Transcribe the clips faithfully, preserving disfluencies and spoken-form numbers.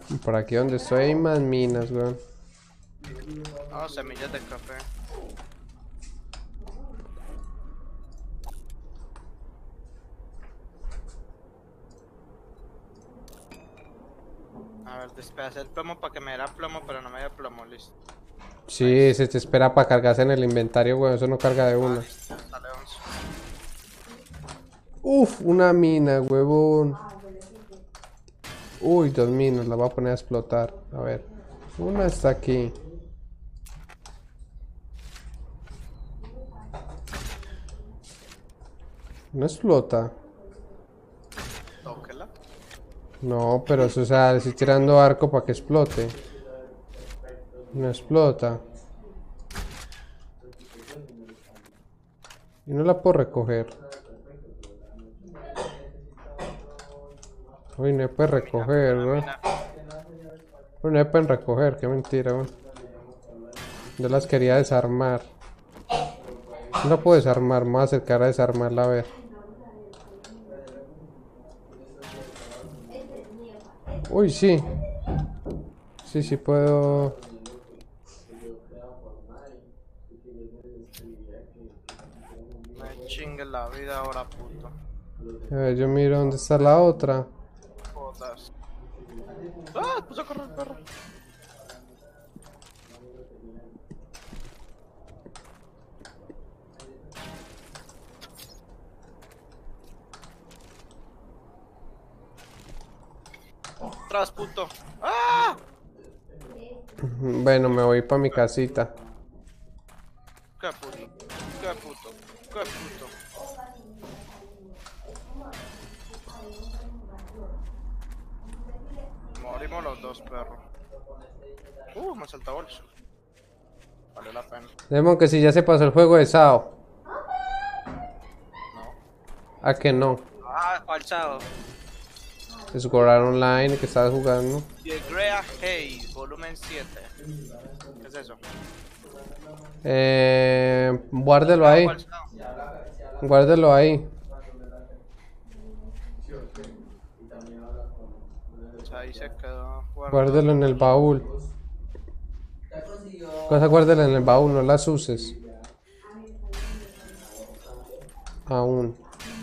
Por aquí donde estoy hay más minas, weón. No, semillas de café. A ver, despedacé el plomo para que me diera plomo, pero no me dio plomo, listo. Sí, Nice. se te espera para cargarse en el inventario, weón. Eso no carga de Ah, una. listo, sale once. Uf, una mina, huevón. Uy, dos minas, la voy a poner a explotar. A ver. Una está aquí. No explota. Tóquela. No, pero eso, o sea, le estoy tirando arco para que explote. No explota. Y no la puedo recoger. Uy, no puede Una mina, recoger, una weón. mina. Uy, no pueden recoger, qué mentira, weón. Yo las quería desarmar. No la puedo desarmar, me voy a acercar a desarmarla a ver. Uy, sí. Sí, sí puedo. Me chingue la vida ahora, puto. A ver, yo miro dónde está la otra. Jodas. ¡Ah! Puso a correr el perro. Tras, puto. ¡Ah! Bueno, me voy para mi casita. ¡Qué puto! ¡Qué puto! ¡Qué puto! Morimos los dos, perro. Uh, me saltó bolso. Vale la pena. Demon que si ya se pasó el juego de Sao. No. ¿A que no? Ah, falsado. Es Gorar Online que estás jugando. The Grea Haze, volumen siete. ¿Qué es eso? Eh, guárdelo Falsado, ahí. falsado. Guárdelo ahí. O sea, ahí se quedó Guárdelo en guardado. el baúl. Cosa, guárdelo en el baúl, no las uses. Aún.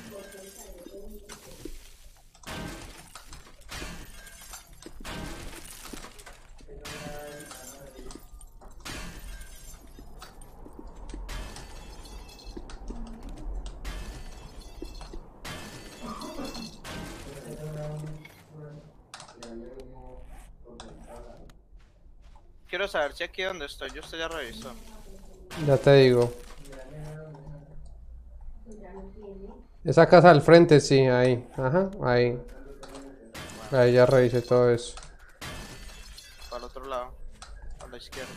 Quiero saber si aquí donde estoy, yo estoy ya revisó. Ya te digo. Esa casa al frente, sí, ahí. Ajá, ahí. Ahí ya revisé todo eso. Para el otro lado, a la izquierda.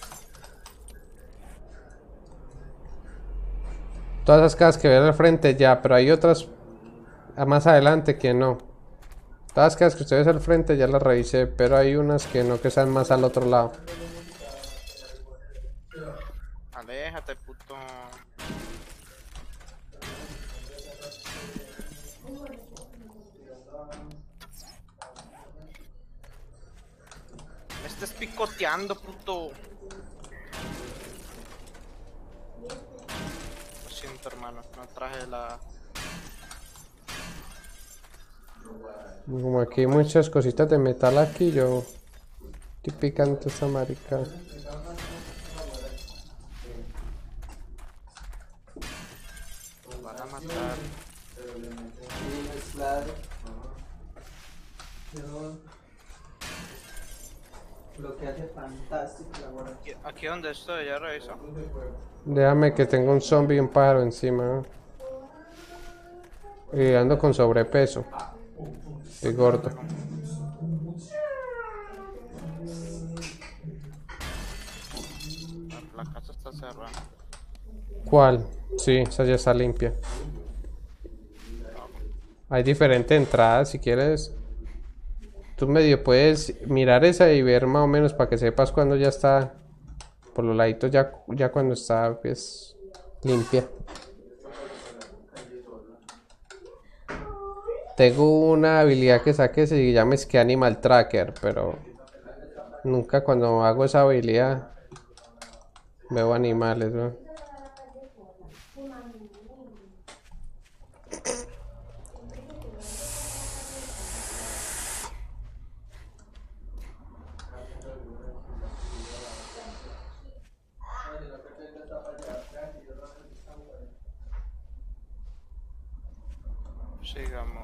Todas esas casas que ven al frente ya, pero hay otras más adelante que no. Todas las casas que ustedes al frente ya las revisé, pero hay unas que no, que están más al otro lado. Aléjate, puto. Me estás picoteando, puto. Lo siento, hermano, no traje la... Como aquí hay muchas cositas de metal aquí, yo estoy picando esta marica. Me van a matar. Lo que hace fantástico la guarda. Aquí, aquí donde estoy, ya reviso. Déjame que tengo un zombie y un pájaro encima. ¿No? Y ando con sobrepeso. Estoy gordo. La, la casa está cerrada. ¿Cuál? Sí, esa ya está limpia. Hay diferentes entradas, si quieres. Tú medio puedes mirar esa y ver más o menos para que sepas cuando ya está. Por los laditos ya, ya cuando está pues limpia. Tengo una habilidad que saqué, se llama es que Animal Tracker, pero nunca cuando hago esa habilidad veo animales, ¿no? Sigamos.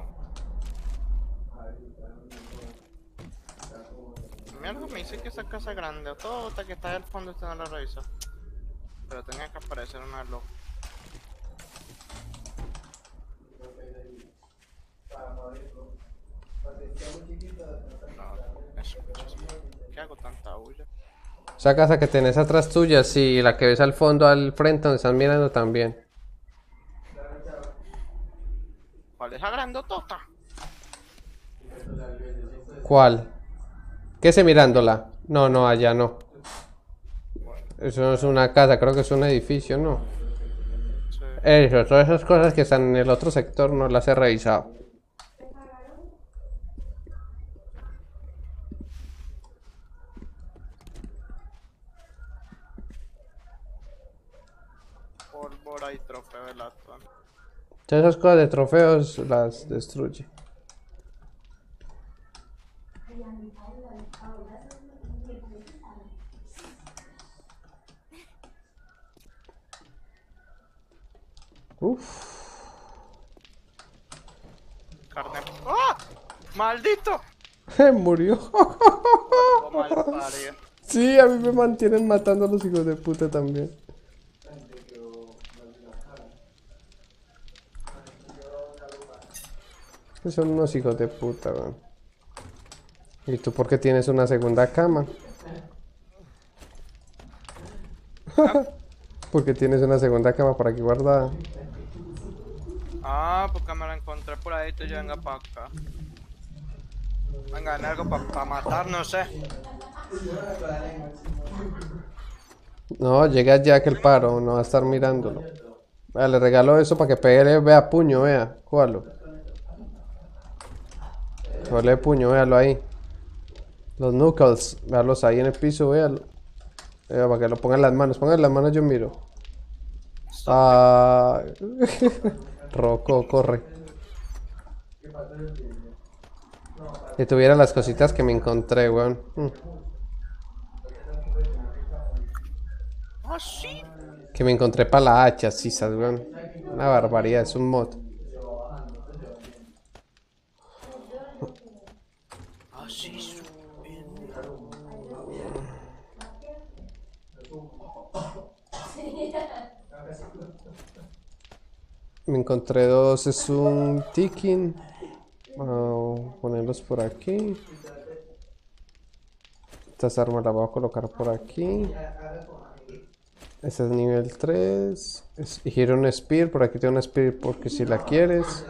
Mierda, me dice que esa casa es grande. Todo hasta que está al fondo, este no lo reviso. Pero tenía que aparecer una luz. No, eso, ¿qué hago tanta bulla? Esa casa que tenés atrás tuya, sí, y la que ves al fondo, al frente, donde están mirando también. ¿Cuál es la grandotota? ¿Cuál? ¿Qué se mirándola? No, no, allá no. Eso no es una casa, creo que es un edificio, ¿no? Sí. Eso, todas esas cosas que están en el otro sector no las he revisado. Pólvora y trofeo de latón. Todas esas cosas de trofeos las destruye. Uf. Carne. ¡Ah! ¡Maldito! Murió. Cuervo mal parido. Sí, a mí me mantienen matando a los hijos de puta también. Son unos hijos de puta, weón. ¿Y tú por qué tienes una segunda cama? Porque tienes una segunda cama por aquí guardada. Ah, porque me la encontré por ahí, tú ya venga para acá. Venga, en algo para pa matar, no sé. No, llega ya que el paro, no va a estar mirándolo. Vea, le regalo eso para que pegue, vea puño, vea, cójalo. Cójale puño, véalo ahí. Los knuckles, véalos ahí en el piso, véalo. Vea, para que lo pongan en las manos, pongan en las manos, yo miro. Ah, Rocco, corre. Si tuviera las cositas que me encontré, weón. Mm. Ah, sí. Que me encontré para la hacha, sisas, weón. Una barbaridad, es un mod. Ah, sí, súper. Me encontré dos, es un ticking. Vamos a ponerlos por aquí. Estas armas las voy a colocar por aquí. Este es nivel tres. Es, y quiero un spear, por aquí tengo un spear porque si la quieres.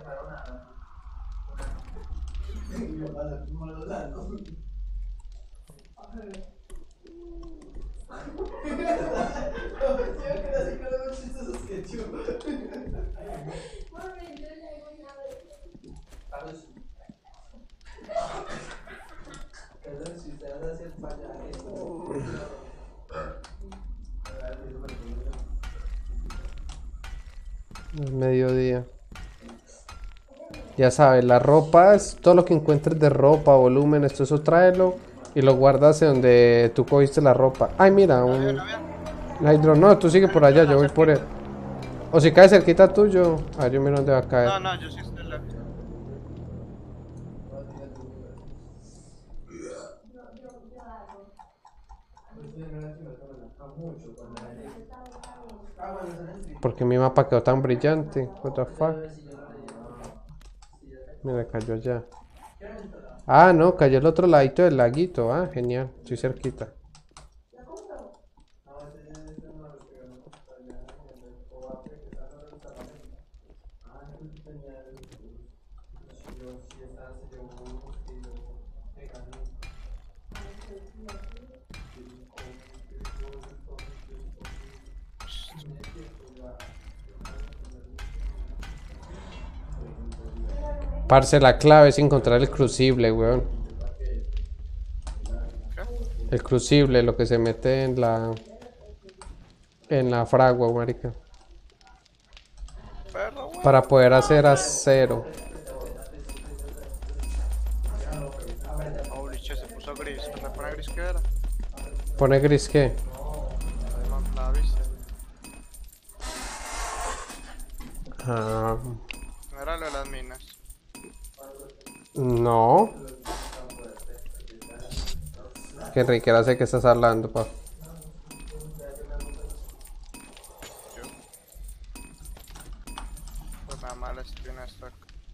Es mediodía. Ya sabes, las ropas, todo lo que encuentres de ropa, volúmenes, todo eso tráelo y lo guardas en donde tú cogiste la ropa. Ay, mira, un hydro. No, tú sigue por allá, yo voy por él. O si cae cerquita tuyo. A ver, yo miro dónde va a caer. No, no, yo sí estoy lejos. Porque mi mapa quedó tan brillante. What the fuck. Mira, cayó allá. Ah, no, cayó el otro ladito del laguito. Ah, genial. Estoy cerquita. Parce, la clave es encontrar el crucible, weón. ¿Qué? El crucible, lo que se mete en la... En la fragua, marica. Perro, weón. Para poder hacer acero. Holy shit, se puso gris. ¿Se me pone gris qué era? ¿Pone gris qué? No, la viste. Ah, No era lo de las minas. no. Que Enrique, ahora sé que estás hablando, pa. Yo. Pues nada más la espina esta.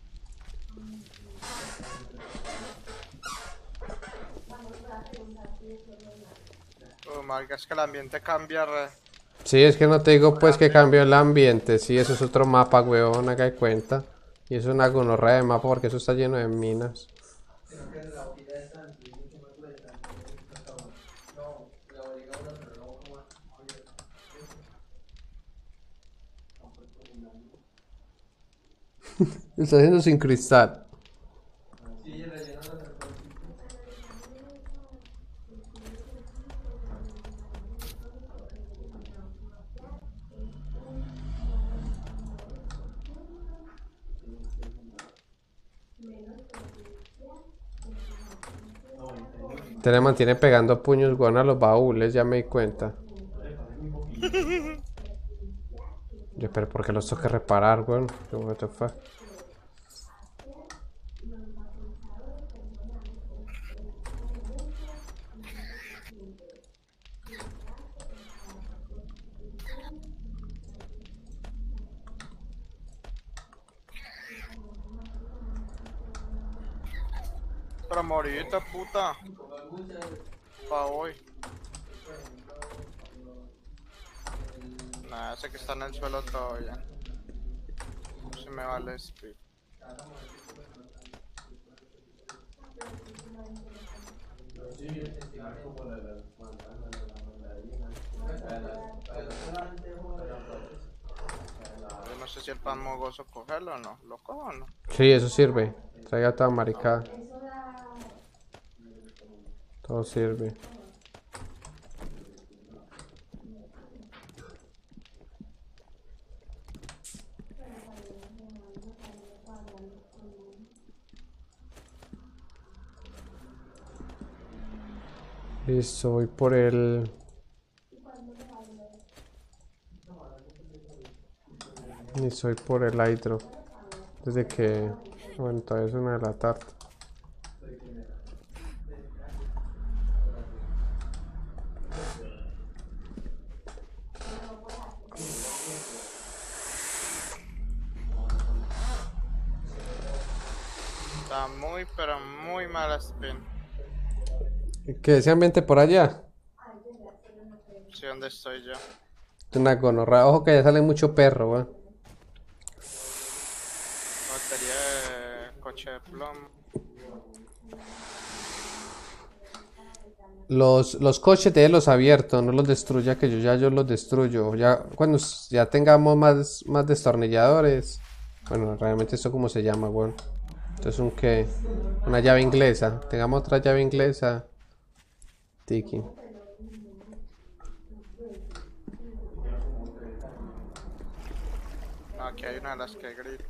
Oh, marica, es que el ambiente cambia re. Sí, es que no te digo pues que cambió el ambiente. Sí, eso es otro mapa, weón, haga de cuenta. Y eso es una gonorrea de mapa porque eso está lleno de minas. Está haciendo sin cristal. Te le mantiene pegando puños, weón, a los baúles, ya me di cuenta. Yo, pero ¿por qué los tengo que reparar, weón? What the fuck? Pero morita, puta. Pa' hoy. Nah, ese que está en el suelo todavía. Se me va el speed. Yo no sé si el pan mogoso cogerlo o no. ¿Lo cojo o no? Sí, eso sirve. Traiga toda maricada. Todo sirve. Listo, voy por el... Y soy por el hydro. Desde que... Bueno, todavía es una de la tarde. Está muy, pero muy mala spin. ¿Qué ese ambiente por allá? Sí, ¿dónde estoy yo? Es una gonorrea. Ojo que ya sale mucho perro, weón. Batería de coche de plomo. Los, los coches de los abiertos, no los destruya, que yo ya yo los destruyo. Ya cuando s- ya tengamos más, más destornilladores. Bueno, realmente esto como se llama, weón. Esto es un que, una llave inglesa. Tengamos otra llave inglesa. Tiki. No, aquí hay una de las que grita.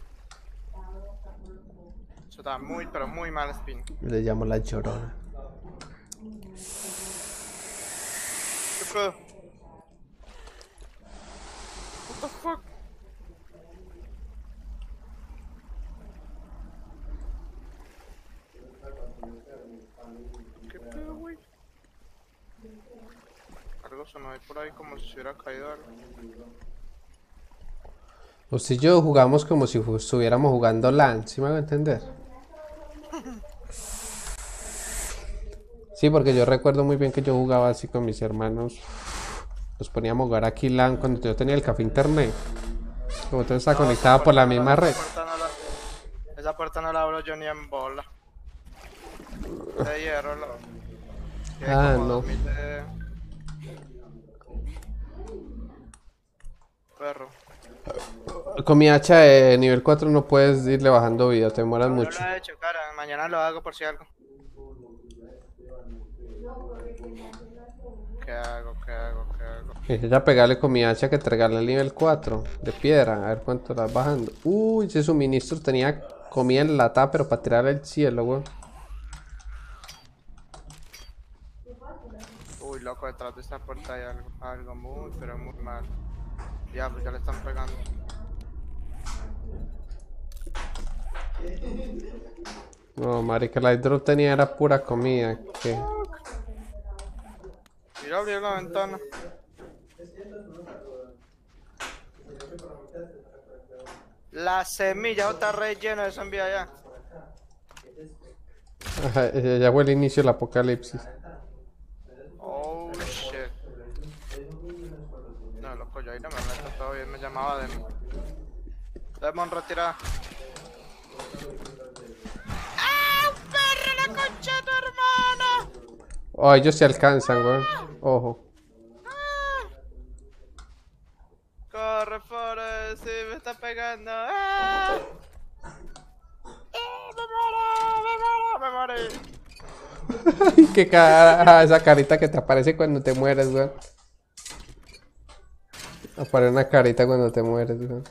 Eso está muy, pero muy mal spin. Le llamo la llorona. ¿Qué pedo? What the fuck? ¿Qué pedo, güey? Algo sonó ahí por ahí como si se hubiera caído algo. Usted y yo jugamos como si fu- estuviéramos jugando LAN, ¿sí me hago entender? Sí, porque yo recuerdo muy bien que yo jugaba así con mis hermanos. Nos poníamos a jugar aquí LAN cuando yo tenía el café internet. Como todo está No, conectado esa por la puerta no misma red. Esa puerta no la, esa puerta no la abro yo ni en bola. De hierro, lo. Tiene Ah, como no. dos mil de... Perro. Con mi hacha de nivel cuatro no puedes irle bajando vida, te demoras No mucho. lo he hecho, cara. Mañana lo hago por si algo. ¿Qué hago? ¿Qué hago? ¿Qué hago? Y ya pegarle con mi hacha que te regalé el nivel cuatro de piedra, a ver cuánto vas bajando. Uy, ese suministro tenía comida enlatada, pero para tirar al cielo, weón. Uy, loco, detrás de esta puerta hay algo, algo muy, pero muy mal. Ya, pues ya le están pegando. No, marica, la drop tenía era pura comida. ¿Qué? Mira, abrió la ventana. La semilla está rellena de zombie allá. Ajá, eh, ya fue el inicio del apocalipsis. Oh, shit. No, loco, yo ahí no me meto, todo bien, me llamaba de mí. Demon, retira. ¡Ah, un perro, la concha de tu hermana! Oh, ellos se alcanzan, weón. Ojo. Corre, Forrest, sí, me está pegando. ¡Ah! ¡Ah, me muero, me muero, me muero! Qué cara, esa carita que te aparece cuando te mueres, weón. Aparece una carita cuando te mueres, weón.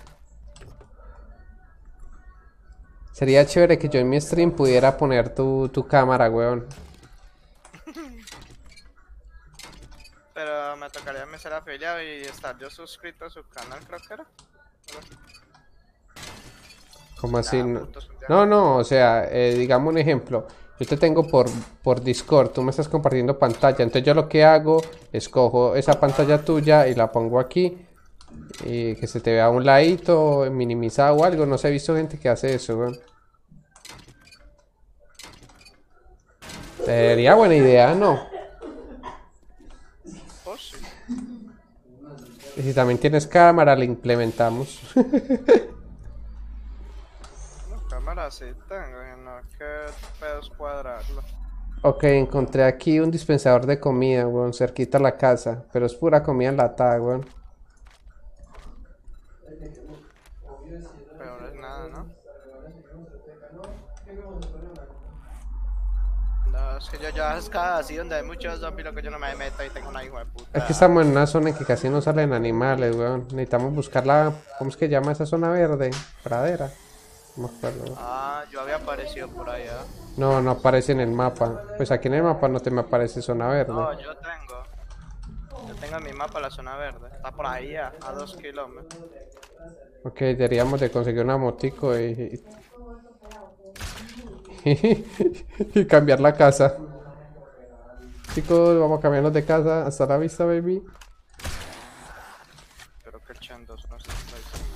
Sería chévere que yo en mi stream pudiera poner tu, tu cámara, weón. Pero me tocaría me ser afiliado y estar yo suscrito a su canal, creo que era. ¿Cómo así? Ah, No, puto, es un día. no, no, o sea, eh, digamos un ejemplo. Yo te tengo por, por Discord, tú me estás compartiendo pantalla. Entonces yo lo que hago, escojo esa pantalla tuya y la pongo aquí. Y que se te vea a un ladito, minimizado o algo. No sé, he visto gente que hace eso, weón. Sería buena idea, ¿no? Oh, sí. Y si también tienes cámara, la implementamos. No, cámara sí tengo, y no, qué pedos cuadrarlo. Ok, encontré aquí un dispensador de comida, weón, cerquita a la casa. Pero es pura comida enlatada, weón. Peor es nada, ¿no? No, es que yo ya es cada así donde hay muchos zombies, lo que yo no me meto y tengo una hijo de puta. Es que estamos en una zona en que casi no salen animales, weón. Necesitamos buscar la... ¿Cómo es que llama esa zona verde? Pradera. No me acuerdo, weón. Ah, yo había aparecido por allá. No, no aparece en el mapa. Pues aquí en el mapa no te me aparece zona verde. No, yo tengo. Yo tengo en mi mapa la zona verde. Está por ahí a, a dos kilómetros. Ok, deberíamos de conseguir una motico y... y, y cambiar la casa. Chicos, vamos a cambiarnos de casa. Hasta la vista, baby. Creo que el Chandos no está ahí.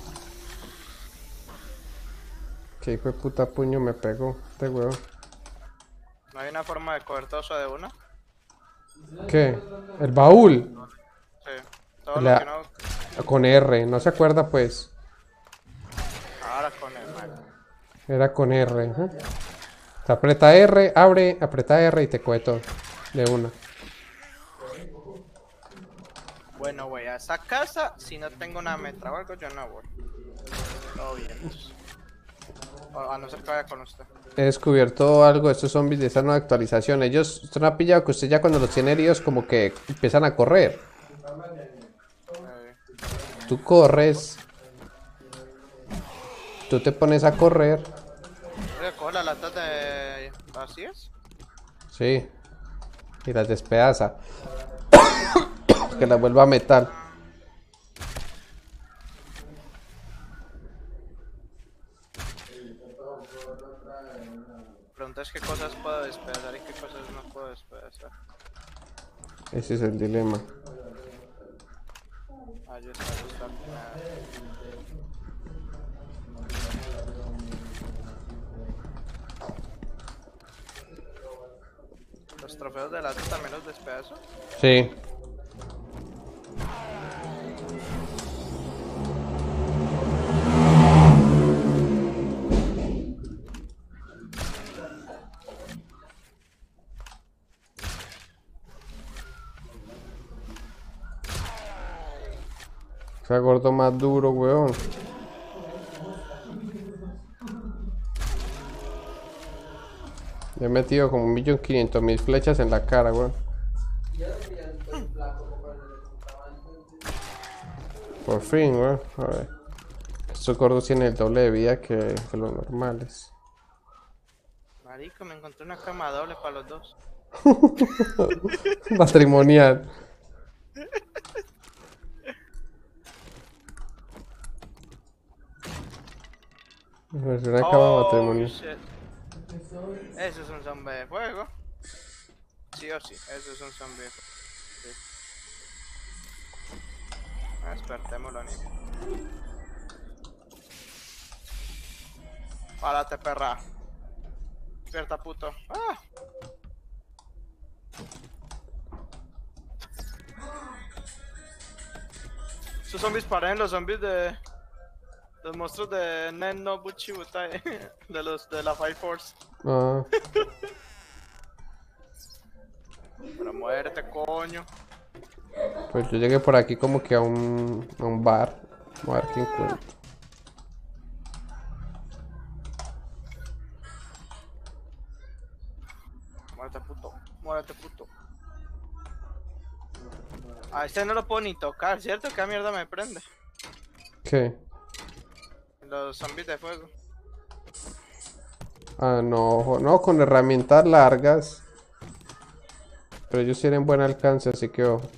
Qué hijo de puta puño me pegó este huevo. ¿No hay una forma de coger todo eso de una? ¿Qué? ¿El baúl? Sí. Todo La- lo que no... Con R, no se acuerda pues. Ahora con el Mac. Era con R. ¿eh? Te aprieta R, abre, aprieta R y te coge todo. De una. Bueno, voy a esa casa. Si no tengo una metra o algo, yo no voy. Todo bien. Entonces. O- A no ser que vaya con usted. He descubierto algo de estos zombies de esta nueva actualización. Ellos, usted no ha pillado que usted ya cuando los tiene heridos como que empiezan a correr. Eh, Tú corres. Tú te pones a correr. Oye, cojo las latas de vacías. Sí. Y las despedaza. Que las vuelva a metal. Pregunta es qué cosas puedo despedazar y qué cosas no puedo despedazar. Ese es el dilema. Ah, yo está, yo está. Ah, Los trofeos de lata también los despedazo. Sí. Fue gordo más duro, weón. Le he metido como un millón quinientos mil flechas en la cara, weón. Por fin, weón. A ver. Estos gordos tienen el doble de vida que, que los normales. Marico, me encontré una cama doble para los dos. Matrimonial. Es una cama Oh, matrimonial. shit. Ese es un zombie de fuego. Sí o sí, ese es un zombie de fuego. Sí. Despertémoslo, ni. Párate, perra. Despierta, puto. ¡Ah! Estos zombies parecen los zombies de... Los monstruos de Nen no Buchi Butai. De los de la Fire Force. Ah, Pero muérete, coño. pues yo llegué por aquí como que a un, a un bar. Voy a ver qué encuentro. Muérete, puto. Muérete, puto. A este no lo puedo ni tocar, ¿cierto? ¿Qué mierda me prende? ¿Qué? Los zombies de fuego. Ah, no, no, con herramientas largas. Pero ellos tienen buen alcance, así que ojo.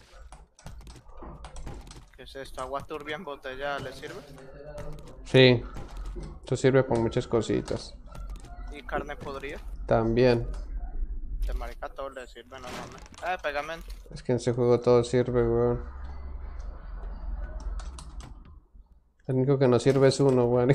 ¿Qué es esto? ¿Agua turbia en botella le sirve? Sí, esto sirve para muchas cositas. ¿Y carne podrida? También. De marica todo le sirve, no mames. Eh, pegamento. Es que en ese juego todo sirve, weón. El único que no sirve es uno, weón.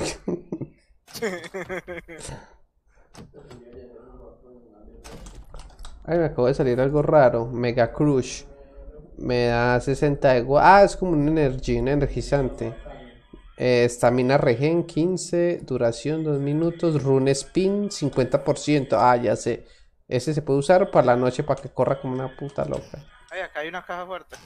Ay, me acabo de salir algo raro. Mega Crush. Me da sesenta de gua- Ah, es como un energy, un energizante. Estamina regen quince. Duración dos minutos. Rune Spin cincuenta por ciento. Ah, ya sé. Ese se puede usar para la noche para que corra como una puta loca. Ay, acá hay una caja fuerte.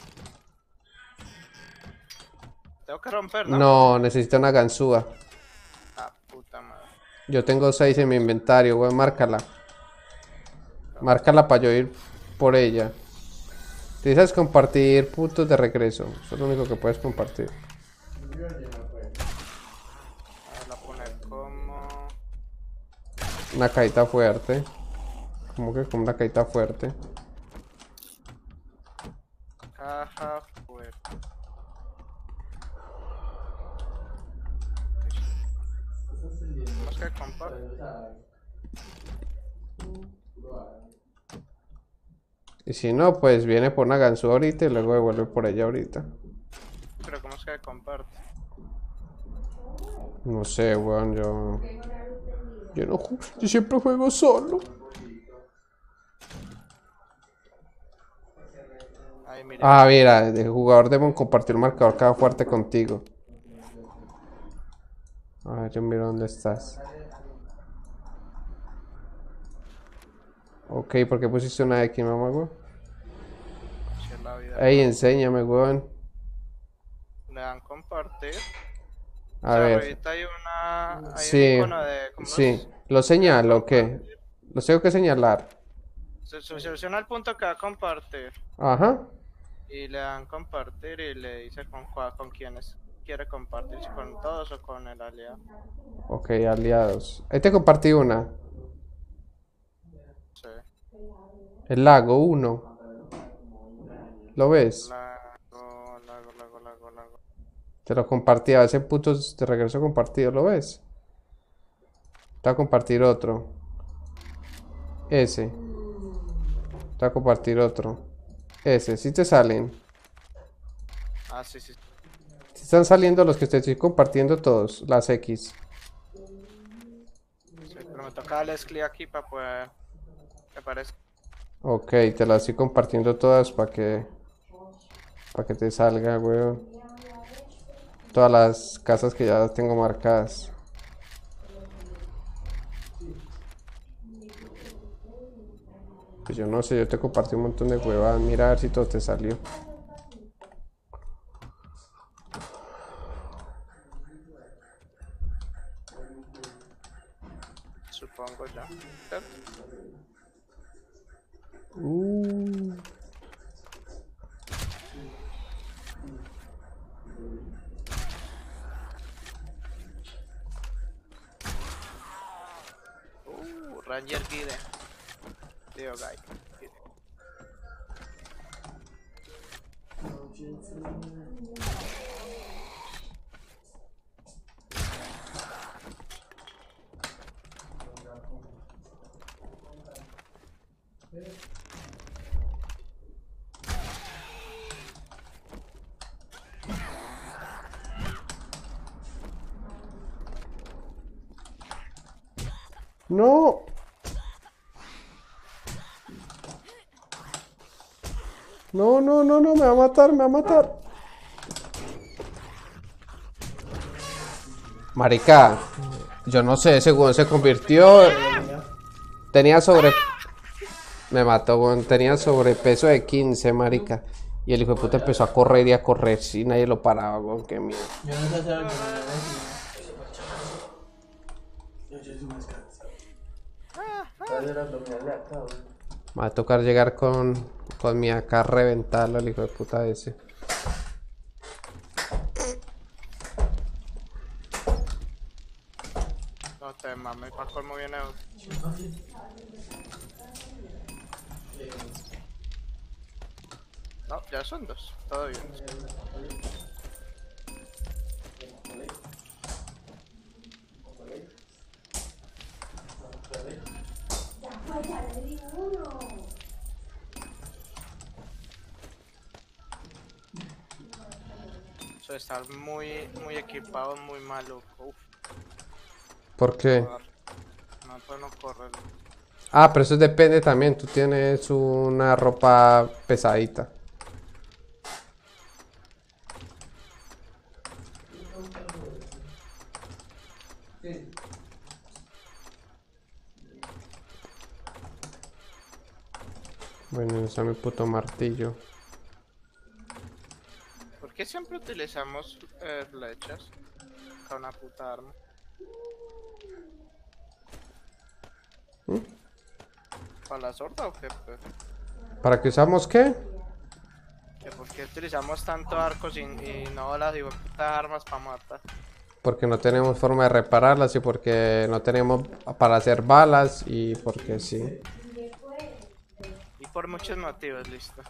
Tengo que romper, ¿no? No, necesito una ganzúa. Ah, puta madre. Yo tengo seis en mi inventario, weón. Márcala. Márcala para yo ir por ella. Te dices compartir puntos de regreso. Eso es lo único que puedes compartir. A ver, la poner como... Una cajita fuerte. Como que como una cajita fuerte. Caja fuerte. Tenemos que compartir. Y si no, pues viene por una ganzúa ahorita y luego devuelve por ella ahorita. Pero ¿cómo es que comparte? No sé, weón, yo... Yo no ju- Yo siempre juego solo. Ahí, mira. Ah, mira, el jugador debe compartir un marcador cada fuerte contigo. A ver, yo miro dónde estás. Ok, ¿por qué pusiste una X, mamá, weón? Si es la vida. Ey, enséñame, weón. Le dan compartir. A O sea, ver. ahorita hay una... Hay Sí, un icono de... ¿cómo sí. es? ¿Lo señalo o qué? Los tengo que señalar. Se se selecciona el punto que va a compartir. Ajá. Y le dan compartir y le dice con, cua- con quiénes quiere compartir, si con todos o con el aliado. Ok, aliados. Ahí te compartí una. Sí. El lago uno. ¿Lo ves? Lago, lago, lago, lago, lago. Te lo compartí. A ese puto te regreso compartido. ¿Lo ves? Te voy a compartir otro. Ese. Te voy a compartir otro. Ese. Si te salen. Ah, sí, sí. Si están saliendo los que te estoy compartiendo todos. Las X. Sí, pero me toca darle clic aquí para poder que aparezca. Ok, te las estoy compartiendo todas para que para que te salga, weón. Todas las casas que ya tengo marcadas. Pues yo no sé, yo te compartí un montón de huevadas. Mira a ver si todo te salió. supongo ya. ¿Cierto? Uh. Uh, Ranger Guide. Tío Guy. Guide. No. No, no, no, no, me va a matar, me va a matar. Marica, yo no sé, ese weón se convirtió. Tenía sobre. Me mató, weón. Tenía sobrepeso de quince, marica. Y el hijo de puta empezó a correr y a correr. Si nadie lo paraba, weón. Qué miedo. Yo no sé hacer algo. Yo soy más cansado. Hacer abdominales acá, güey. Me va a tocar llegar con, con mi A K a reventarlo al hijo de puta ese. No te mames, para colmo viene otro. No, ya son dos. Todo bien. Eso de estar muy, muy equipado, muy maluco. Uf, ¿Por qué? no puedo no correr. Ah, pero eso depende también. Tú tienes una ropa pesadita. Bueno, usa mi puto martillo. ¿Por qué siempre utilizamos eh, flechas? Con una puta arma. ¿Mm? ¿Para la sorda o qué? Pues? ¿Para qué usamos qué? ¿Que ¿Por qué utilizamos tanto arcos y, y no las digo, putas armas para matar? Porque no tenemos forma de repararlas y porque no tenemos para hacer balas y porque sí. Y por muchos motivos, listo.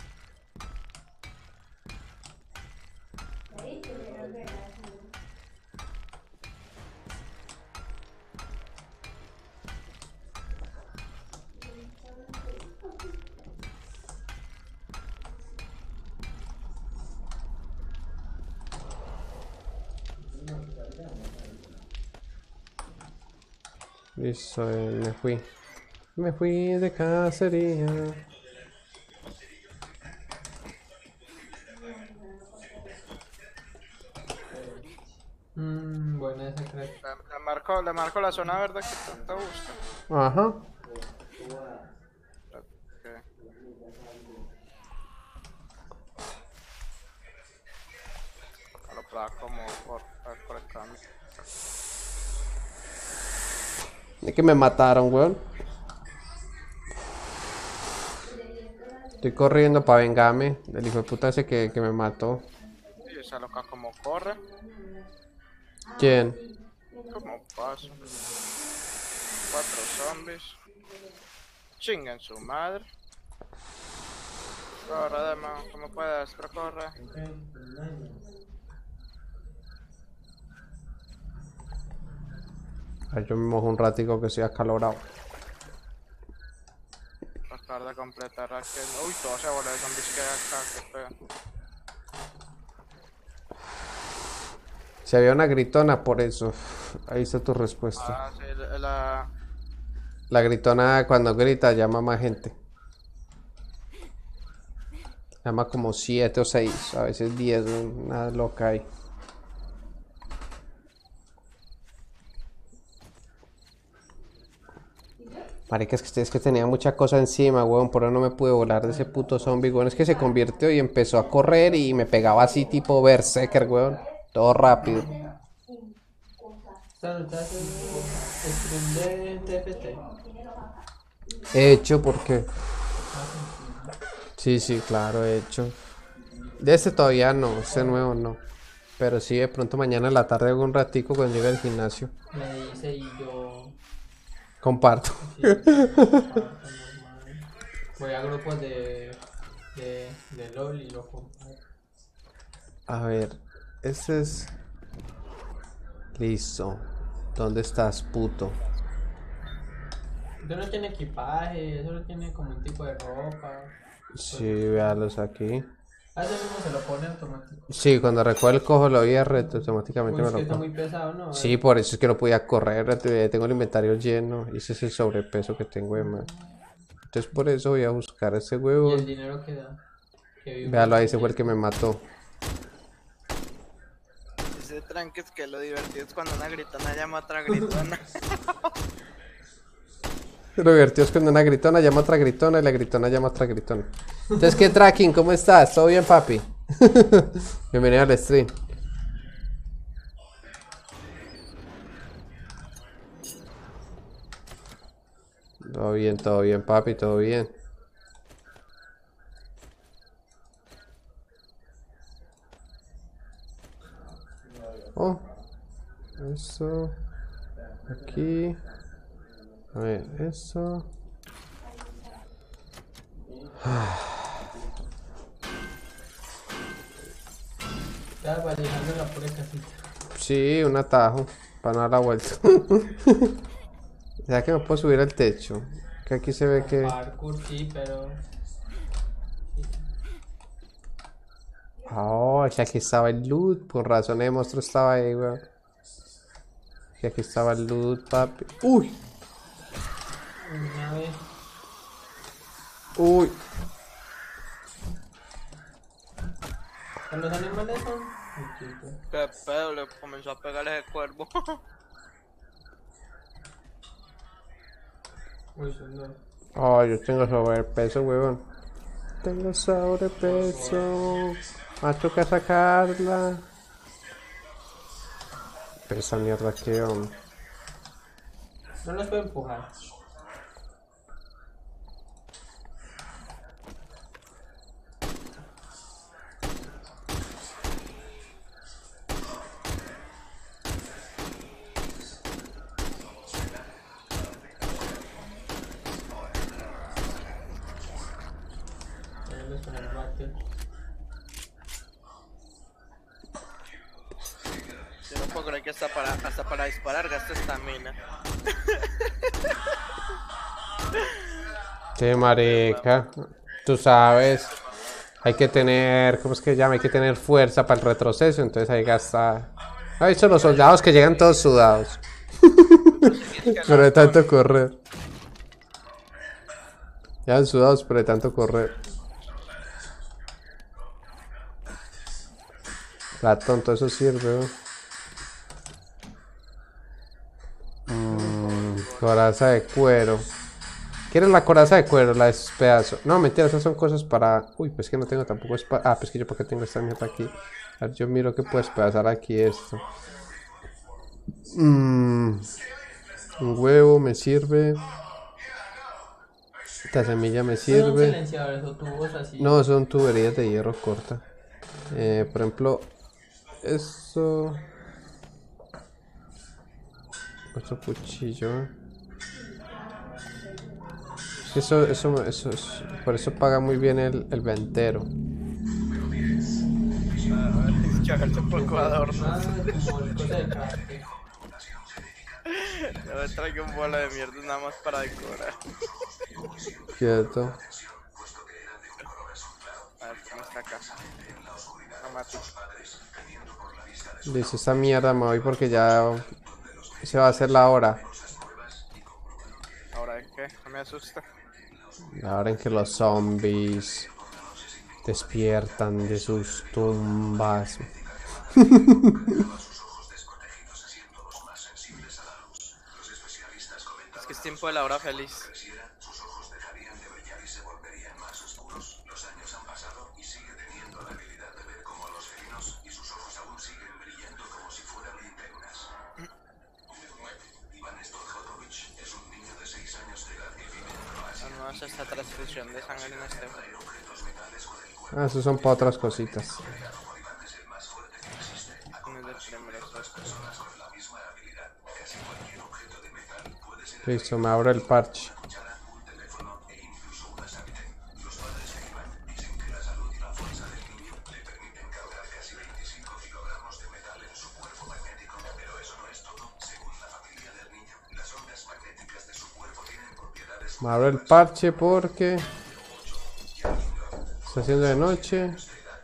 Listo, eh, me fui. Me fui de cacería. Mmm, buena esa crack. Le, le marco, le marco la zona verde que tanto busca. Ajá. Okay. Lo prueba como por, por el cambio. Es que me mataron, weón. Estoy corriendo para vengarme del hijo de puta ese que, que me mató. Y esa loca como corre, ¿Quién? como paso. Cuatro zombies. Chingan su madre. Corre, dama, como puedas, pero corre. Ay, yo me mojo un ratico que estoy acalorado. Tratar de completar aquel. Uy, todo se bola de zombies que hay acá, que feo. Si había una gritona, por eso. Ahí está tu respuesta. Ah, sí, la, la... La gritona cuando grita llama más gente. Llama como siete o seis, a veces diez, una loca ahí. Marica, es que, es que tenía mucha cosa encima, weón, por eso no me pude volar de ese puto zombie, weón. Es que se convirtió y empezó a correr y me pegaba así tipo berserker, weón. Todo rápido. Salutaste. Stream de T F T. He hecho porque... Sí, sí, claro, he hecho. De este todavía no, este nuevo no. Pero sí, de pronto mañana en la tarde hago un ratico cuando llegue al gimnasio. Me dice y yo. Comparto. Sí, comparto normal. Voy a grupos de. de. de LOL y lo comparto. A ver, ese es... Listo. ¿Dónde estás, puto? Eso no tiene equipaje, eso no tiene como un tipo de ropa. Sí, véalos aquí. A ese mismo se lo pone automático. Sí, cuando recoge el cojo lo vi reto, automáticamente Uy, me es que lo está coge. muy pesado, ¿no? Sí, por eso es que no podía correr, eh, tengo el inventario lleno. Y ese es el sobrepeso que tengo de más. Entonces por eso voy a buscar a ese Y el huevón. dinero que da. Que vive Véalo ahí, un ese fue el que me mató. Dice Tranques que lo divertido es cuando una gritona llama a otra gritona. Lo divertido es cuando una gritona llama a otra gritona y la gritona llama a otra gritona. Entonces, ¿qué tracking? ¿Cómo estás? ¿Todo bien, papi? Bienvenido al stream. Todo bien, todo bien, papi, todo bien. Oh, eso. Aquí. A ver, eso. Ya va dejando la pura casita. Sí, un atajo. Para no dar la vuelta. ¿Será que me puedo subir al techo? Que aquí se ve que... Parkour sí, pero. Oh, que aquí estaba el loot. Por razón el monstruo estaba ahí, weón. Que aquí estaba el loot, papi. Uy, Una vez. uy. Los animales son. Muy chicos. Qué pedo, le comenzó a pegar ese cuervo. Uy, son dos. Oh, yo tengo sobrepeso, weón. Tengo sobrepeso. Me toca sacarla. Pero esa mierda que onda. No los puedo empujar. Tenemos con el bate. Yo no puedo creer que hasta para, hasta para disparar gasta estamina. Sí, marica. Tú sabes. Hay que tener, ¿cómo es que se llama? Hay que tener fuerza para el retroceso. Entonces ahí gasta. ¿Has visto los soldados que llegan todos sudados? Pero de tanto correr. Llegan sudados, pero de tanto correr. La tonto, eso sirve, ¿no? Mmm, coraza de cuero. ¿Quieres la coraza de cuero? La despedazo. No, mentira, esas son cosas para... Uy, pues que no tengo tampoco espada. Ah, pues que yo porque tengo esta mierda aquí. A ver, yo miro que puedo despedazar aquí esto. Mmm. Un huevo me sirve. Esta semilla me Son sirve. silenciadores o tubos así. No, son tuberías de hierro corta. Eh, por ejemplo, eso. Otro cuchillo. Eso, eso, eso, eso, por eso paga muy bien el, el ventero. Chagarse un poco adornos. Ah, como el cosa de craft. No me traigo un bola de mierda nada más para decorar. Quieto. A ver, ¿cómo está acá? No mate. Listo, esta mierda me voy porque ya se va a hacer la hora. ¿Ahora de qué? No me asusta. La hora en que los zombies despiertan de sus tumbas. Es que es tiempo de la hora feliz. hacemos esta transfusión de sangre en este juego? Ah, esos son para otras cositas. No es de primeros dos. Listo, me abro el parche. Me abro el parche porque está haciendo de noche.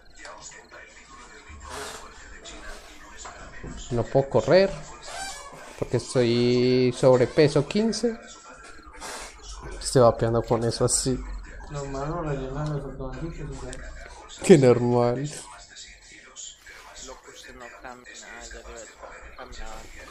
No puedo correr porque estoy sobrepeso quince. Estoy vapeando con eso así. Normal, no rellenan los automáticos. Qué normal. Lo que usted no cambia nada, ya debe cambiar.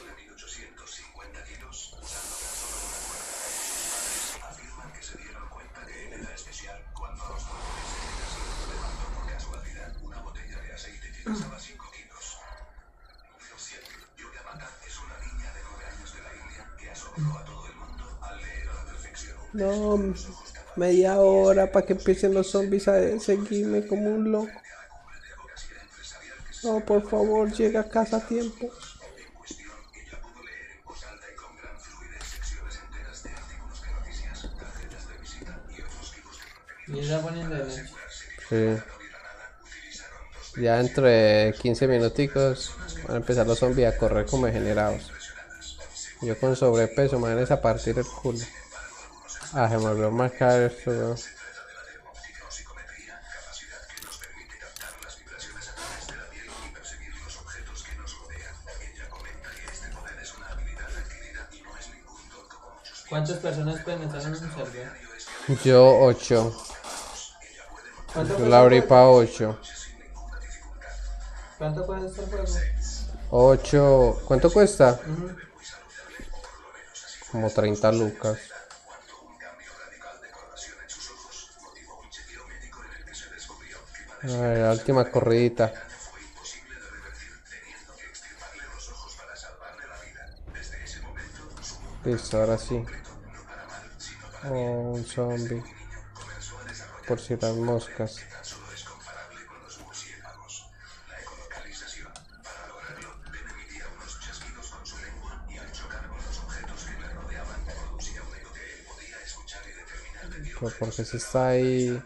No, media hora para que empiecen los zombies a seguirme como un loco. No, por favor, llega a casa a tiempo. Y ella poniendo de noche. Sí. Ya dentro de quince minuticos van a empezar los zombies a correr como degenerados. Yo con sobrepeso me van a partir el culo. Ah, se me olvidó marcar esto, weón. ¿Cuántas personas pueden estar en un server? Yo ocho. ¿Cuánto Yo cuesta la abrí el juego? para ocho. ¿Cuánto cuesta este juego? ocho. ¿Cuánto cuesta? Ujú. Como treinta lucas. A ver, la última corridita. Listo, ahora sí. Oh, un zombie. Por si las moscas. Pero porque se está ahí.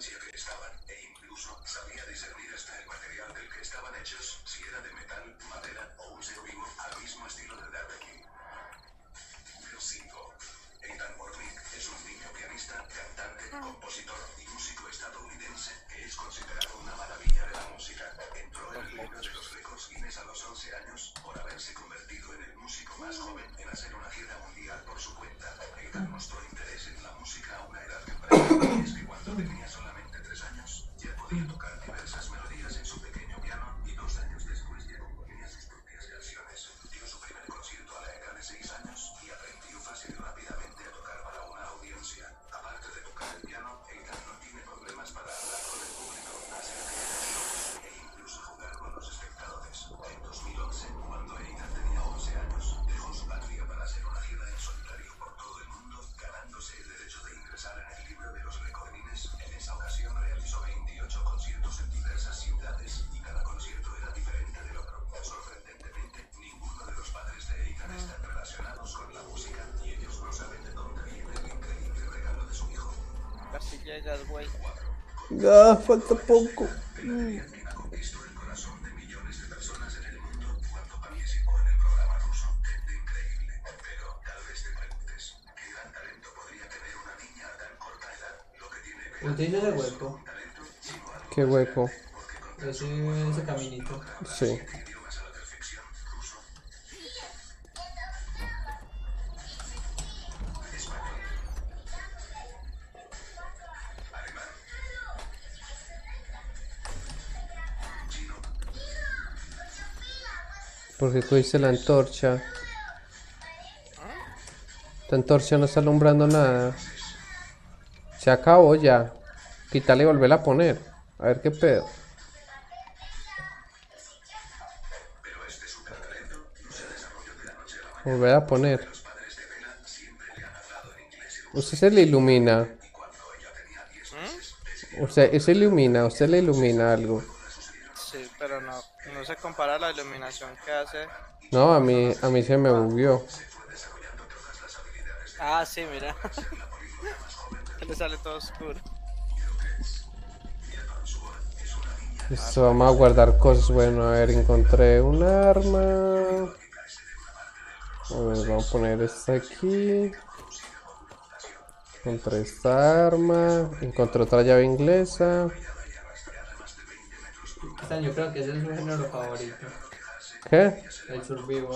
Casi llegas, güey. Ah, falta poco. ¿Usted hizo ese hueco? Qué hueco. Ese, ese caminito. Sí. Porque cogiste la antorcha. La antorcha no está alumbrando nada. Se acabó ya. Quítale y volverla a poner. A ver qué pedo. Volver a poner. Usted se le ilumina. Usted, usted ilumina, usted le ilumina algo. Sí, pero no, no se compara la iluminación que hace. No, a mí, a mí se me bugueó. Ah, sí, mira. Que le sale todo oscuro. Listo, vamos a guardar cosas. Bueno, a ver, encontré un arma. A ver, vamos a poner esta aquí. Encontré esta arma. Encontré otra llave inglesa. Cristian, yo creo que ese es mi género favorito. ¿Qué? El survival.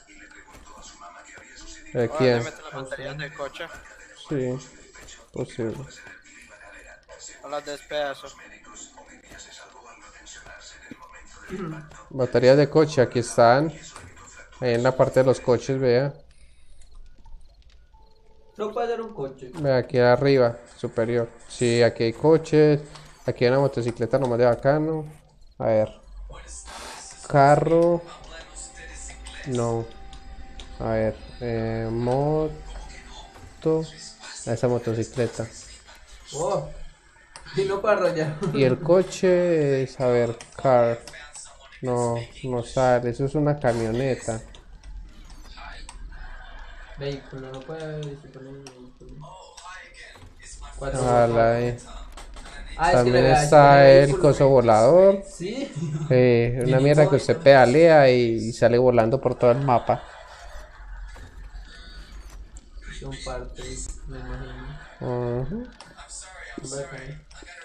¿De Ahora quién? le meten las baterías de coche. Sí, posible. O las despedazo. Baterías de coche, aquí están. Ahí en la parte de los coches, vea. No puede ser un coche. Vea, aquí arriba, superior. Sí, aquí hay coches. Aquí hay una motocicleta nomás de bacano. A ver. Carro. No. A ver. Eh, moto. Esa motocicleta. Oh, y no para arrollar. Y el coche es, a ver, car. No, no sale. Eso es una camioneta. Vehículo, no puede disponer de vehículo. Cuatro Ojalá, cuatro. eh. Ah, es que También le está dispone el vehículo. coso volador. Sí. Eh, una mierda que usted pedalea y sale volando por todo el mapa. Son partes, me imagino. Ujú. Bacán.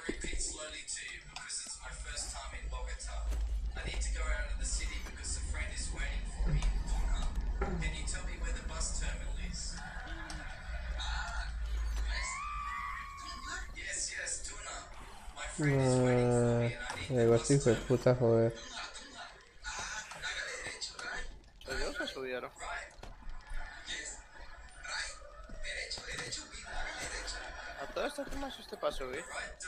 Ah, llegó este hijo de puta, joder. Ellos se subieron. A todo esto, ¿cómo hace usted para subir?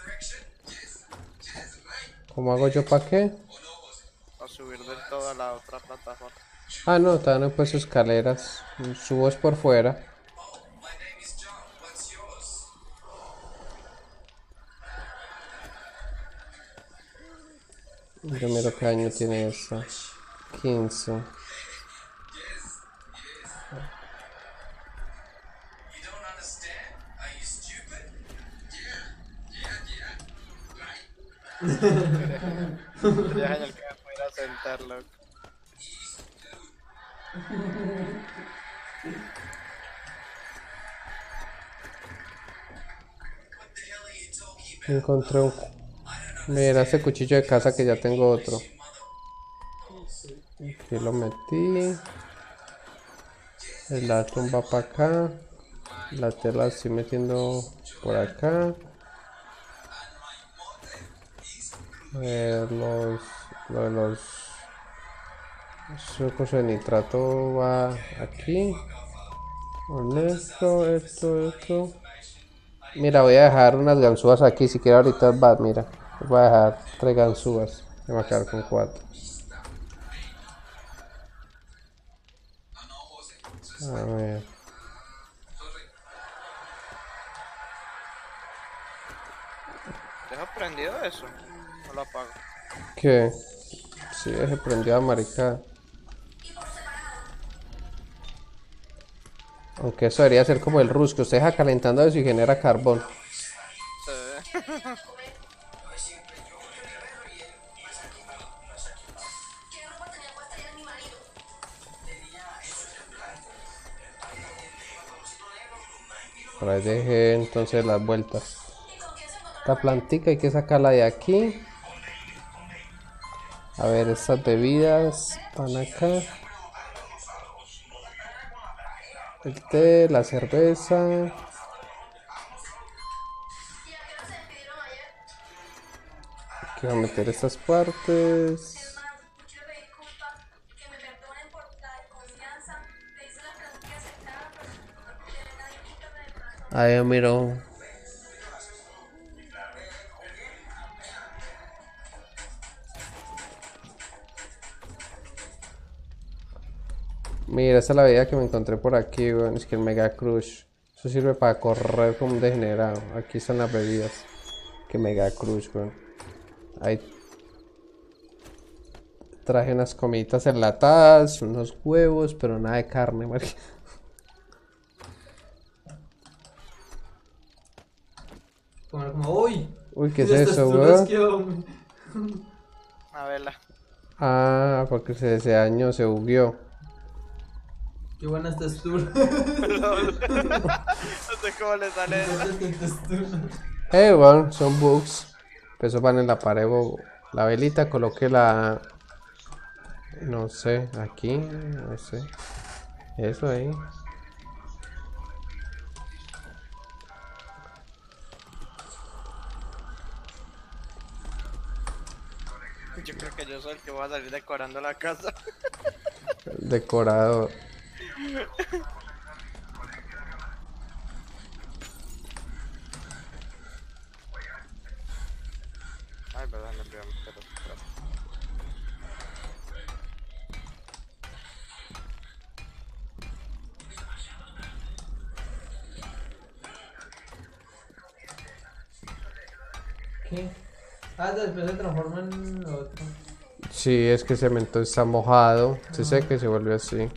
¿Cómo hago yo para qué? Para subir del todo a la otra plataforma. Ah, no, todavía no he puesto escaleras. Subo es por fuera. Yo miro qué año tiene esta. quince. Ya en el que me pudiera sentar, loco. Encontré un... Mira, ese cuchillo de casa que ya tengo otro. Aquí lo metí. La tumba para acá. La tela estoy metiendo por acá. Eh, los, lo de los sucos de nitrato va aquí. Con esto, esto, esto. Mira, voy a dejar unas ganzúas aquí. Si quiero ahorita va, mira. Voy a dejar tres ganzúas. Me voy a quedar con cuatro. A ver. ¿Deja prendido eso? No lo apago. ¿Qué? Sí, se prendió a maricada. Aunque eso debería ser como el rus, que usted deja calentando eso y genera carbón. Sí. Por ahí dejé entonces las vueltas. Esta plantica hay que sacarla de aquí. A ver, estas bebidas van acá. El té, la cerveza. Aquí voy a meter estas partes. Ahí miro. Mira, esa es la bebida que me encontré por aquí, weón. Es que el Mega Crush. Eso sirve para correr como un degenerado. Aquí están las bebidas. Que que mega cruz, weón. Ahí traje unas comiditas enlatadas, unos huevos, pero nada de carne, marica. Como, como, uy. Uy, ¿qué es Estas eso, texturas weón? que, hombre. A verla. Ah, porque se, ese año se bugueó. Qué buenas texturas. Lol. No sé cómo le sale eso. Estas texturas. Eh, weón, son bugs. Eso van en la pared, bo- la velita, coloqué la... No sé, aquí, no sé. Eso ahí. Yo creo que yo soy el que voy a salir decorando la casa. Decorado. Ay, verdad, me olvidé meter los trapos. ¿Qué? Ah, después se transforma en lo otro. Sí, es que el cemento está mojado. Se seca y se vuelve así.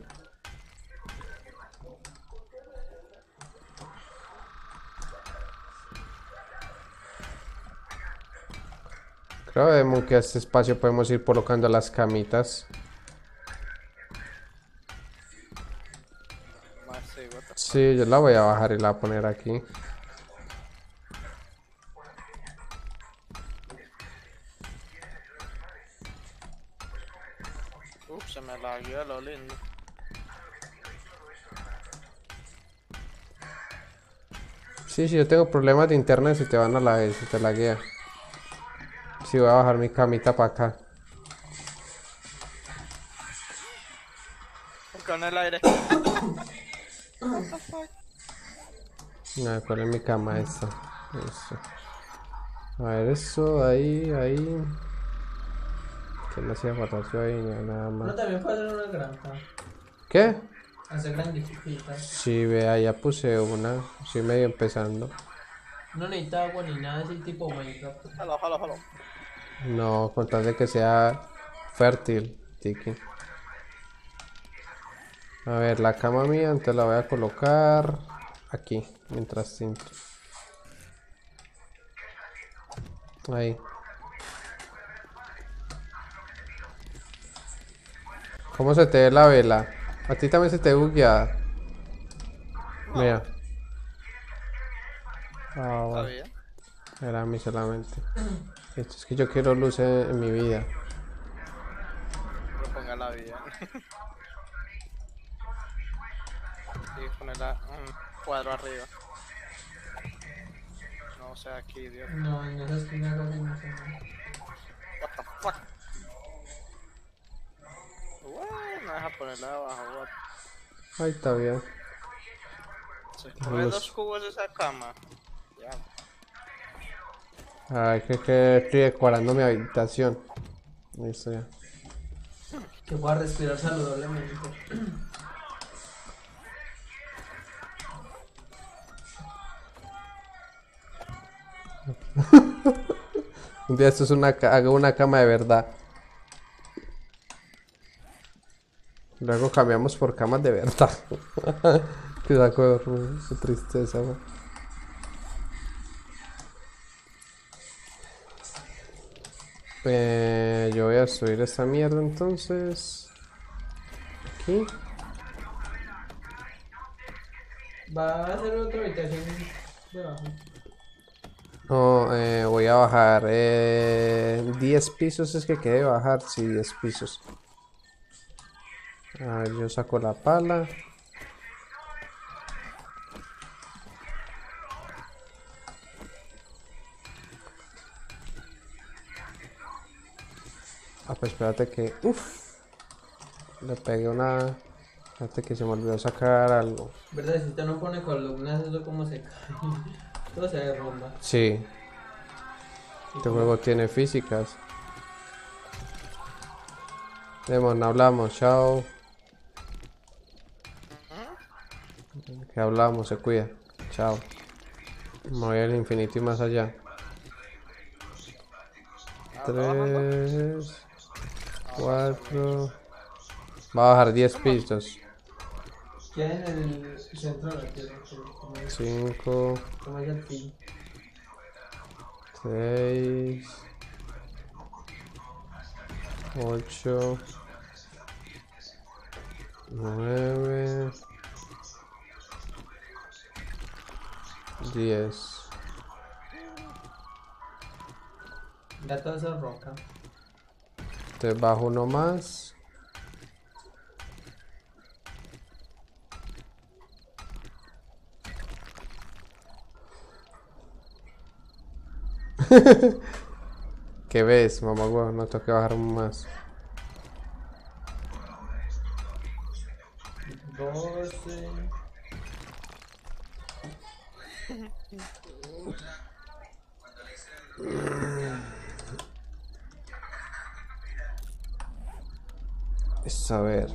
Creo Demu, que a este espacio podemos ir colocando las camitas. Más sí, what the fuck. Sí, yo la voy a bajar y la voy a poner aquí. Ups, se me lagueó lo lindo. Sí, sí, yo tengo problemas de internet, si te van a la vez, si te la guía. Sí, voy a bajar mi camita para acá. Con el aire. No, ¿cuál es mi cama esta? Eso. A ver, eso, ahí, ahí. ¿Qué le hacía falta yo ahí? No, nada No, más. también puede hacer una granja. ¿Qué? Hacer grandifitas. Sí, vea, ya puse una. Sí, medio empezando. No necesita agua ni nada así tipo Minecraft. Jalo, jalo, jalo. No, con tal de que sea fértil, Tiki. A ver, la cama mía, entonces la voy a colocar aquí, mientras tanto. Ahí. ¿Cómo se te ve la vela? A ti también se te ve bugueada. Mira. Ah, Está bueno. bien. Era a mí solamente. Esto es que yo quiero luz en, en mi vida. Pero ponga la vida. Y ponerla un cuadro arriba. No, o sea, aquí, Dios. No, en esa esquina casi no se ve. What the fuck. Bueno, deja ponerla abajo, what. Ahí está bien. Se come Luz. dos cubos de esa cama. Ya. Ay, que, que estoy decorando mi habitación. Listo ya. Que pueda respirar saludablemente. Un día esto es una, ca- hago una cama de verdad. Luego cambiamos por camas de verdad. Qué saco de dormir, qué tristeza, güey. Eh, yo voy a subir esta mierda entonces. Aquí. Va a hacer otra habitación debajo. No, eh, voy a bajar eh, diez pisos, es que quede bajar, sí, diez pisos. A ver, yo saco la pala. Ah, pues espérate que... Uff. Le pegué una... Espérate que se me olvidó sacar algo. ¿Verdad? Si usted no pone columnas, eso como se cae. Todo se derrumba. Sí, este juego tiene físicas. Demon, hablamos, chao. Que hablamos, se cuida. Chao. Me voy al infinito y más allá. tres, cuatro. Va a bajar diez pisos. ¿Quién en el centro de la tierra? cinco, ¿Cómo es el fin? seis, ocho, nueve, diez. Ya todo eso es roca. Te bajo uno más. ¿Qué ves, mamá? Huevo, no tengo que bajar más. doce. Es a ver.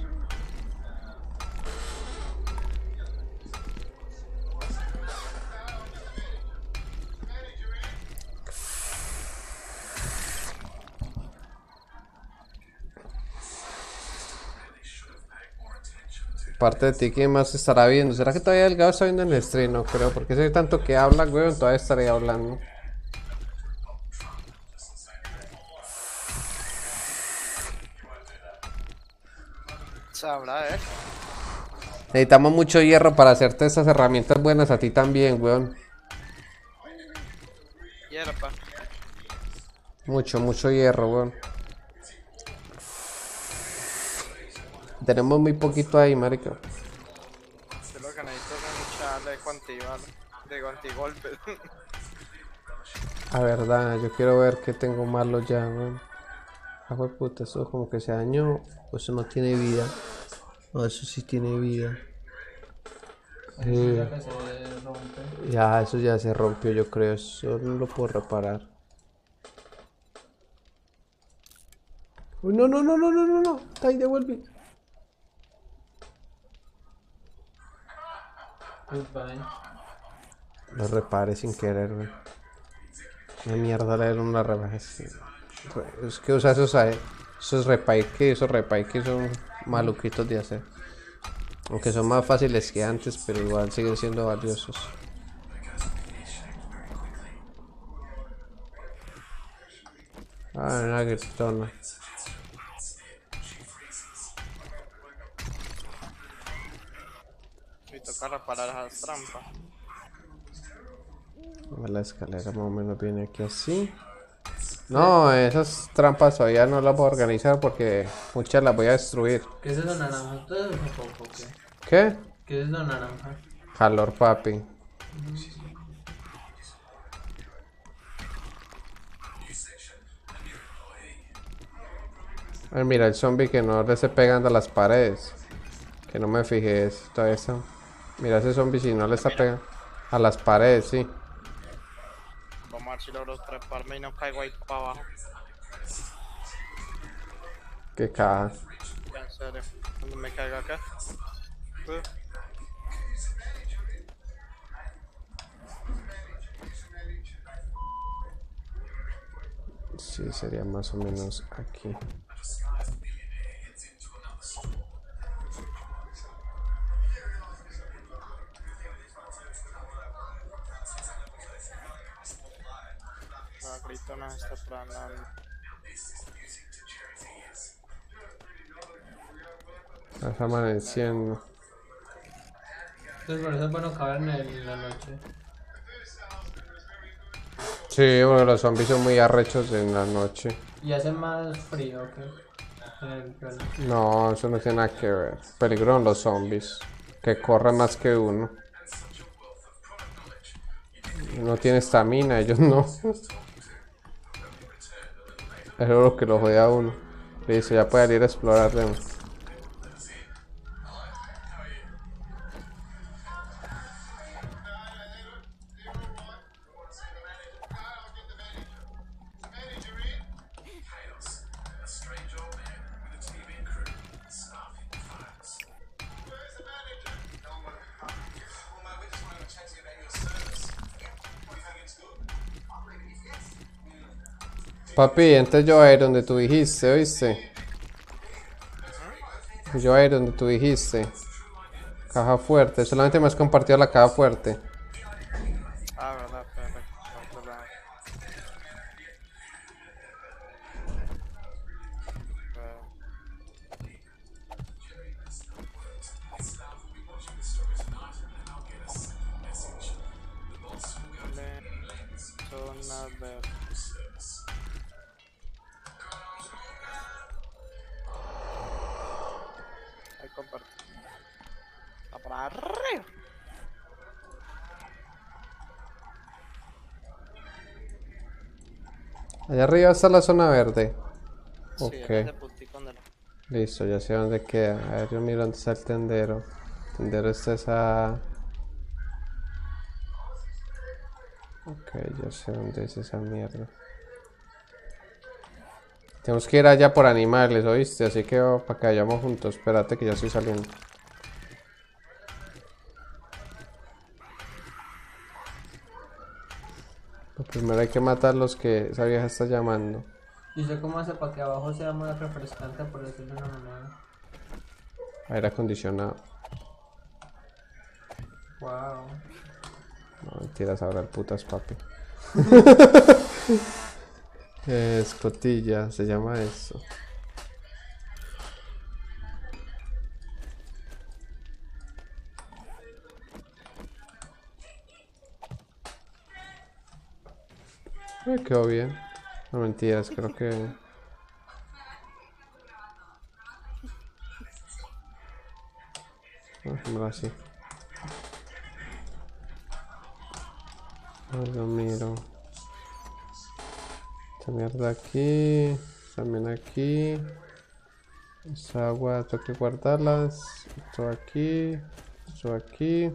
Parte de ti, ¿quién más estará viendo? ¿Será que todavía Delgado está viendo en el stream? No creo, porque si hay tanto que habla, weón, todavía estaría hablando. Sabrá, eh. Necesitamos mucho hierro para hacerte esas herramientas buenas a ti también, weón. Hierba. Mucho, mucho hierro, weón. Tenemos muy poquito ahí, marica. Yo lo que necesito es mucha de cuantibal. De cuantigolpe. La verdad, yo quiero ver que tengo malo ya, weón. Ah, pues puta, eso como que se dañó. O eso no tiene vida. No, eso sí tiene vida. Ya que se rompe. Ya, eso ya se rompió, yo creo. Eso no lo puedo reparar. Uy, no, no, no, no, no, no, no. Está ahí, devuelve. Goodbye. Lo reparé sin querer, güey. Una mierda le dieron una rebaja. Es que, o sea, esos, esos repaike, esos repaike son maluquitos de hacer. Aunque son más fáciles que antes, pero igual siguen siendo valiosos. Ah, una gritona. Y toca reparar esas trampas. La escalera más o menos viene aquí así. No, esas trampas todavía no las voy a organizar porque muchas las voy a destruir. ¿Qué es eso naranja? ¿Todo eso poco? ¿Qué? ¿Qué? ¿Qué es lo naranja? Calor, papi. Ay, mira el zombie que no le esté pegando a las paredes. Que no me fijé todo eso. Mira ese zombie si no le está pegando a las paredes, sí. Vamos a ver si logro treparme y no caigo ahí para abajo. Qué caja. Ya, en serio. Cuando me caiga acá. Uh. Sí, sería más o menos aquí. La gritona se está planando. Está amaneciendo. Entonces por eso es bueno cavar en, el, en la noche. Sí, porque los zombies son muy arrechos en la noche. Y hace más frío que en el suelo. No, eso no tiene nada que ver. Peligro en los zombies. Que corren más que uno. No tiene estamina, ellos no. Es lo que lo jode a uno. Le dice, ya puede ir a explorar de uno. Papi, entonces yo voy a ir donde tú dijiste, ¿oíste? Yo voy a ir donde tú dijiste. Caja fuerte, solamente me has compartido la caja fuerte. Ah, verdad, perfecto. Por otro lado. Zona verde. Ahí comparto. Está por arriba. Allá arriba está la zona verde. Sí, Ok. ese puntico donde lo- Listo, ya sé dónde queda. A ver, yo miro dónde está el tendero. El tendero está esa... Ok, ya sé dónde es esa mierda. Tenemos que ir allá por animales, ¿oíste? Así que oh, para que vayamos juntos. Espérate que ya estoy saliendo. Lo primero hay que matar los que esa vieja está llamando. ¿Y usted cómo hace para que abajo sea muy refrescante, por decirlo de una manera? Aire acondicionado. Wow. No, mentiras, ahora el putas, papi. Eh, escotilla, se llama eso. Me quedó bien. No mentiras, creo que... No, dejémoslo así. No lo miro. Esta mierda aquí. También aquí. Esta agua tengo que guardarlas. Esto aquí. Esto aquí.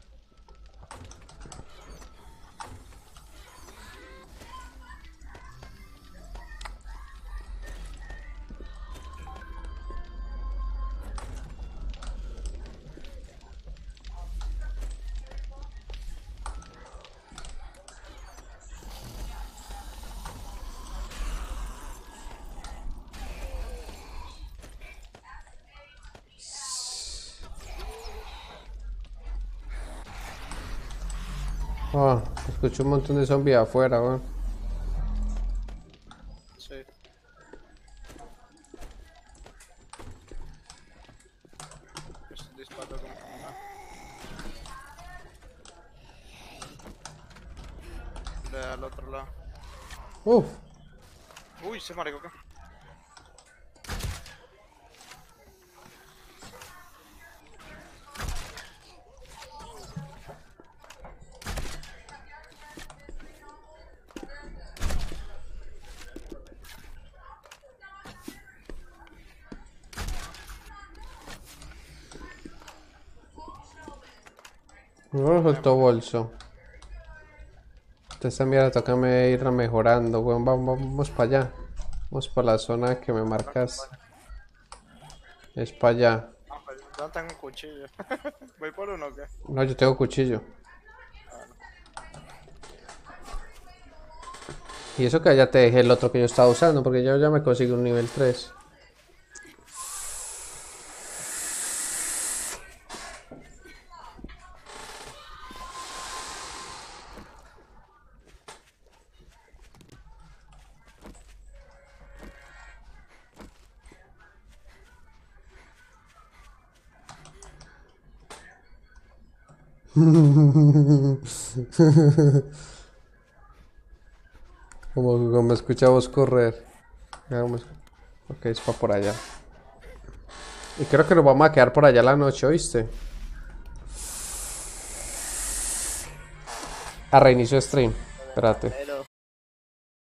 Oh, escucho un montón de zombies afuera, weón. Sí. Estoy disparando como una. De al otro lado. Uf. Uy, se marico acá. No soltó bolso. Entonces esta mierda toca me irla mejorando, weón. Vamos, vamos para allá. Vamos para la zona que me marcas. Es para allá. Ah, pues no tengo un cuchillo. ¿Voy por uno o qué? No, yo tengo cuchillo. Y eso que ya te dejé el otro que yo estaba usando, porque yo ya me conseguí un nivel tres. Como, como escuchamos correr. Vamos. Ok, es para por allá. Y creo que nos vamos a quedar por allá la noche, ¿oíste? A reinicio de stream. Espérate. Pero